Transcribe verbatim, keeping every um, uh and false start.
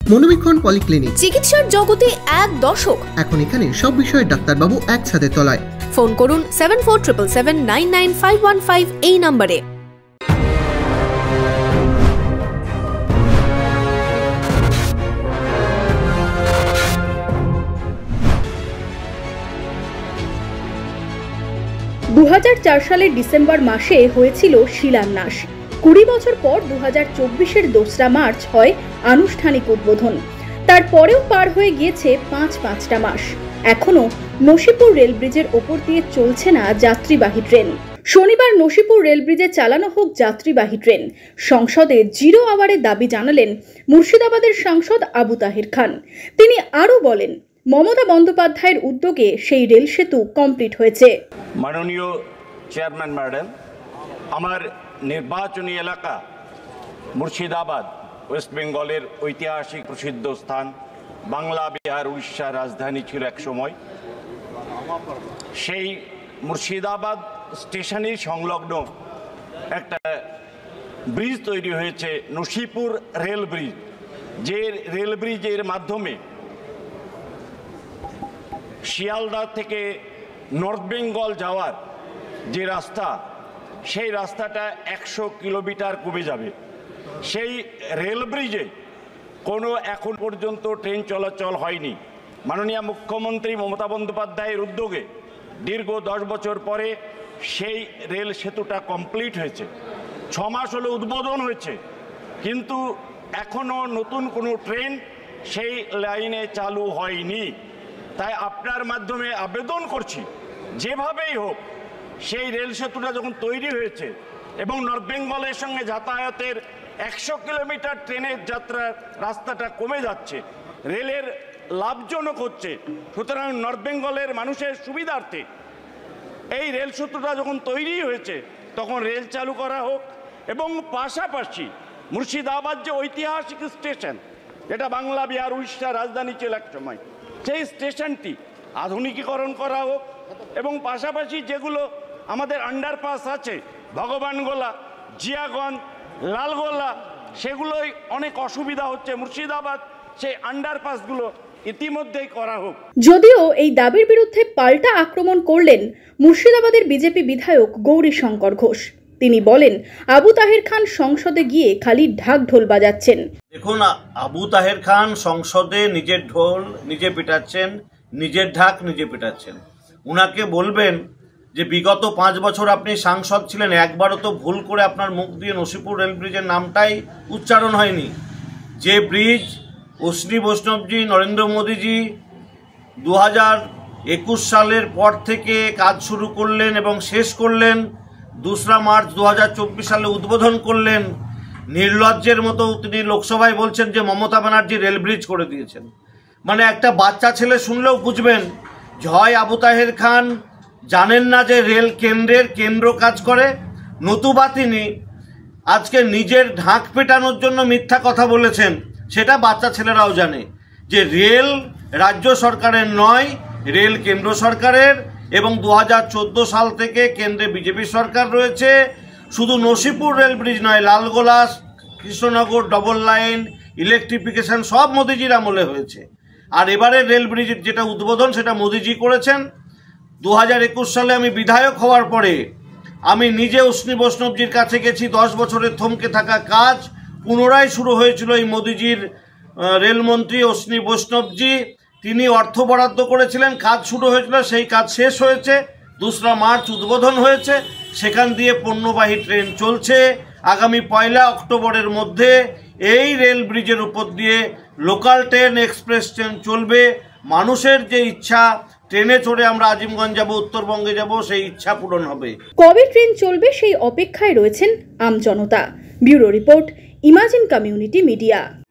মনোবীক্ষণ polyclinic, চিকিৎসার জগতে এক দশক। এখন এখানে সব বিষয়ে ডাক্তারবাবু এক ছাদের তলায়। ফোন করুন seven four triple seven nine nine five one five এই নম্বরে। দু হাজার চার সালের ডিসেম্বর মাসে হয়েছিল শিলান্যাস। কুড়ি বছর পর দু হাজার চব্বিশের দোসরা মার্চ হয় আনুষ্ঠানিক উদ্বোধন। তারপরেও পার হয়ে গিয়েছে পাঁচ পাঁচটা মাস, এখনো নসিপুর রেল ব্রিজের ওপর দিয়ে চলছে না যাত্রীবাহী ট্রেন। শনিবার নসিপুর রেল ব্রিজে চালানো হোক যাত্রীবাহী ট্রেন। সংসদে জিরো আওয়ারে দাবি জানালেন মুর্শিদাবাদের সাংসদ আবু তাহের খান। তিনি আরও বলেন, মমতা বন্দ্যোপাধ্যায়ের উদ্যোগে সেই রেল সেতু কমপ্লিট হয়েছে। মাননীয় চেয়ারম্যান ম্যাডাম, আমার নির্বাচনী এলাকা মুর্শিদাবাদ ওয়েস্ট বেঙ্গলের ঐতিহাসিক প্রসিদ্ধ স্থান। বাংলা, বিহার, উড়িষ্যার রাজধানী ছিল এক সময়। সেই মুর্শিদাবাদ স্টেশনের সংলগ্ন একটা ব্রিজ তৈরি হয়েছে, নসিপুর রেল ব্রিজ। যে রেল ব্রিজের মাধ্যমে শিয়ালদা থেকে নর্থ বেঙ্গল যাওয়ার যে রাস্তা, সেই রাস্তাটা একশো কিলোমিটার কমে যাবে। সেই রেল ব্রিজে কোনো এখন পর্যন্ত ট্রেন চলাচল হয়নি। মাননীয় মুখ্যমন্ত্রী মমতা বন্দ্যোপাধ্যায়ের উদ্যোগে দীর্ঘ দশ বছর পরে সেই রেল সেতুটা কমপ্লিট হয়েছে। ছ মাস হলো উদ্বোধন হয়েছে, কিন্তু এখনও নতুন কোনো ট্রেন সেই লাইনে চালু হয়নি। তাই আপনার মাধ্যমে আবেদন করছি, যেভাবেই হোক সেই রেল সেতুটা যখন তৈরি হয়েছে এবং নর্থ বেঙ্গলের সঙ্গে যাতায়াতের একশো কিলোমিটার ট্রেনের যাত্রার রাস্তাটা কমে যাচ্ছে, রেলের লাভজনক হচ্ছে। সুতরাং নর্থ বেঙ্গলের মানুষের সুবিধার্থে এই রেল সেতুটা যখন তৈরি হয়েছে তখন রেল চালু করা হোক। এবং পাশাপাশি মুর্শিদাবাদ যে ঐতিহাসিক স্টেশন, যেটা বাংলা, বিহার, উড়িষ্যার রাজধানী ছিল এক সময়, সেই স্টেশনটি আধুনিকীকরণ করা হোক। এবং পাশাপাশি যেগুলো আমাদের আন্ডারপাস আছে, ভগবানগোলা, জিয়াগঞ্জ, লালগোলা, সেগুলোই অনেক অসুবিধা হচ্ছে। মুর্শিদাবাদ সেই আন্ডারপাসগুলো ইতিমধ্যেই করা হোক। যদিও এই দাবির বিরুদ্ধে পাল্টা আক্রমণ করলেন মুর্শিদাবাদের বিজেপি বিধায়ক গৌরীশঙ্কর ঘোষ। তিনি বলেন, আবু তাহের খান সংসদে গিয়ে খালি ঢাক ঢোল বাজাচ্ছেন। দেখুন, আবু তাহের খান সংসদে নিজের ঢোল নিজে পেটাচ্ছেন, নিজের ঢাক নিজে পেটাচ্ছেন। উনাকে বলবেন যে বিগত পাঁচ বছর আপনি সাংসদ ছিলেন, একবারও তো ভুল করে আপনার মুখ দিয়ে নসিপুর রেল ব্রিজের নামটাই উচ্চারণ হয়নি। যে ব্রিজ অশ্বিনী বৈষ্ণবজি, নরেন্দ্র মোদীজি দু হাজার একুশ সালের পর থেকে কাজ শুরু করলেন এবং শেষ করলেন, দোসরা মার্চ দু হাজার চব্বিশ সালে উদ্বোধন করলেন। নির্লজ্জের মতো তিনি লোকসভায় বলছেন যে মমতা ব্যানার্জি রেল ব্রিজ করে দিয়েছেন। মানে একটা বাচ্চা ছেলে শুনলেও বুঝবেন, হয় আবু তাহের খান জানেন না যে রেল কেন্দ্রের কেন্দ্র কাজ করে, নতুবা তিনি আজকে নিজের ঢাক পেটানোর জন্য মিথ্যা কথা বলেছেন। সেটা বাচ্চা ছেলেরাও জানে যে রেল রাজ্য সরকারের নয়, রেল কেন্দ্র সরকারের। এবং দু হাজার চোদ্দো সাল থেকে কেন্দ্রে বিজেপি সরকার রয়েছে। শুধু নসিপুর রেল ব্রিজ নয়, Lalgola, Krishnanagar double line, electrification সব মোদিজির আমলে হয়েছে। আর এবারে রেল ব্রিজের যেটা উদ্বোধন সেটা মোদিজি করেছেন। দু হাজার একুশ সালে আমি বিধায়ক হওয়ার পরে আমি নিজে অশ্বিনী বৈষ্ণবজির কাছে গেছি। দশ বছরের থমকে থাকা কাজ পুনরায় শুরু হয়েছিল এই মোদিজির রেলমন্ত্রী অশ্বিনী বৈষ্ণবজি। তিনি অর্থ বরাদ্দ করেছিলেন, কাজ শুরু হয়েছিল, সেই কাজ শেষ হয়েছে। দোসরা মার্চ উদ্বোধন হয়েছে, সেখান দিয়ে পণ্যবাহী ট্রেন চলছে। আগামী পয়লা অক্টোবরের মধ্যে এই রেল ব্রিজের উপর দিয়ে লোকাল ট্রেন, এক্সপ্রেস ট্রেন চলবে। মানুষের যে ইচ্ছা ট্রেনে চড়ে আমরা আজিমগঞ্জ যাব, উত্তরবঙ্গে যাব, সেই ইচ্ছা পূরণ হবে। কবে ট্রেন চলবে সেই অপেক্ষায় রয়েছেন আমজনতা। Bureau report, Imagine Community media.